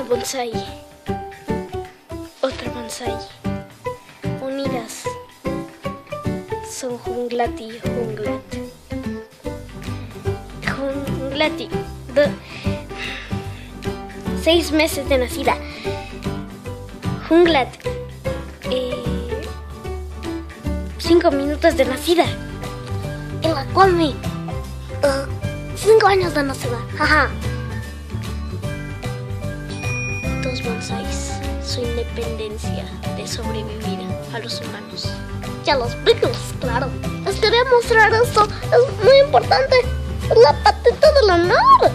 bonsai. Otro bonsai. Unidas. Son Junglati. 6 meses de nacida. Junglat. 5 minutos de nacida. El Aqualme. 5 años de nacida. Jaja. 2 bonsais. Su independencia de sobrevivir a los humanos. Y a los Beagles, claro. Les quería mostrar esto. Es muy importante. Es la patita del honor.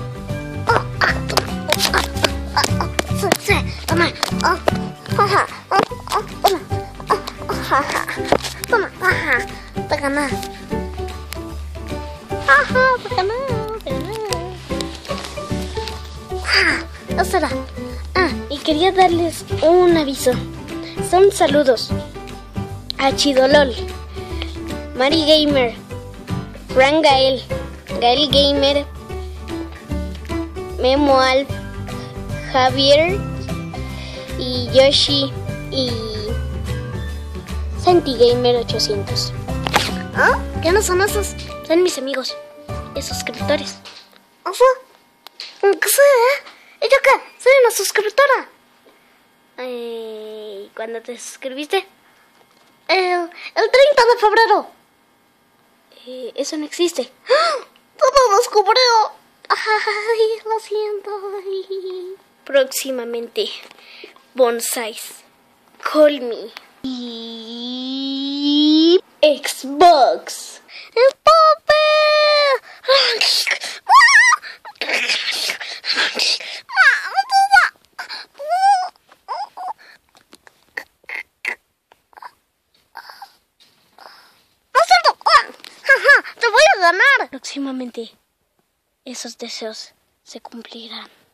Toma. Toma. Te gané. Te gané. Eso era. Y quería darles un aviso. Son saludos a Chidolol, Mari Gamer, Frank Gael, Gael Gamer, Memo Alf, Javier y Yoshi y Santi Gamer 800. ¿Quiénes son esos? Son mis amigos y suscriptores. ¿Qué sé? ¿Y yo qué? Soy una suscriptora. ¿Cuándo te suscribiste? El 30 de febrero. Eso no existe. Todo descubrió. Ay, lo siento. Próximamente, bonsais. Call me. Y Xbox. ¡Te voy a ganar! Próximamente, esos deseos se cumplirán.